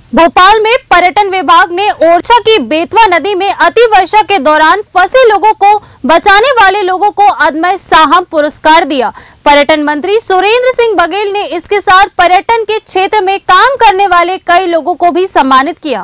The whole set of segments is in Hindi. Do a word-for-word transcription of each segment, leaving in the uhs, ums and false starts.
भोपाल में पर्यटन विभाग ने ओरछा की बेतवा नदी में अति वर्षा के दौरान फंसे लोगों को बचाने वाले लोगों को अदम्य साहस पुरस्कार दिया। पर्यटन मंत्री सुरेंद्र सिंह बघेल ने इसके साथ पर्यटन के क्षेत्र में काम करने वाले कई लोगों को भी सम्मानित किया।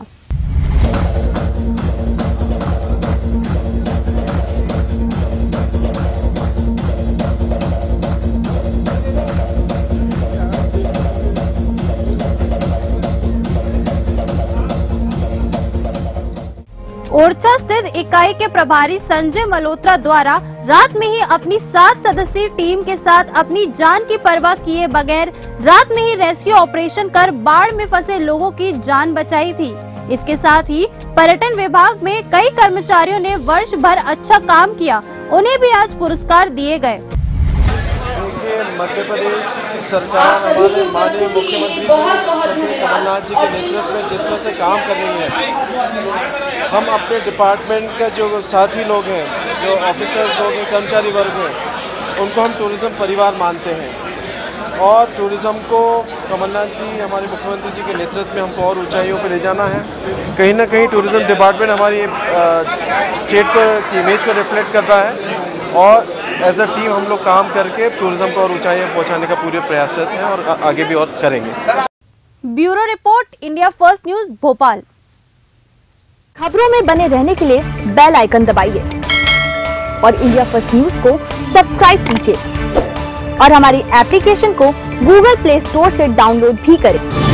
ओरछा स्थित इकाई के प्रभारी संजय मल्होत्रा द्वारा रात में ही अपनी सात सदस्यीय टीम के साथ अपनी जान की परवाह किए बगैर रात में ही रेस्क्यू ऑपरेशन कर बाढ़ में फंसे लोगों की जान बचाई थी। इसके साथ ही पर्यटन विभाग में कई कर्मचारियों ने वर्ष भर अच्छा काम किया, उन्हें भी आज पुरस्कार दिए गए। मध्य प्रदेश की सरकार हमारे माननीय मुख्यमंत्री कमलनाथ जी के नेतृत्व में जिस तरह से काम कर रही है, हम अपने डिपार्टमेंट का जो साथी लोग हैं, जो ऑफिसर्स लोग हैं, कर्मचारी वर्ग हैं, उनको हम टूरिज्म परिवार मानते हैं और टूरिज्म को कमलनाथ जी हमारे मुख्यमंत्री जी के नेतृत्व में हमको और ऊंचाइयों पर ले जाना है। कहीं ना कहीं टूरिज्म डिपार्टमेंट हमारी स्टेट की इमेज को रिफ्लेक्ट करता है और एज अ टीम हम लोग काम करके टूरिज्म को और ऊंचाइयों पहुंचाने का पूरे प्रयासरत हैं और आगे भी और करेंगे। Bureau report, India first news, Bhopal. खबरों में बने रहने के लिए बेल आइकन दबाइए और इंडिया फर्स्ट न्यूज को सब्सक्राइब कीजिए और हमारी एप्लीकेशन को गूगल प्ले स्टोर से डाउनलोड भी करें।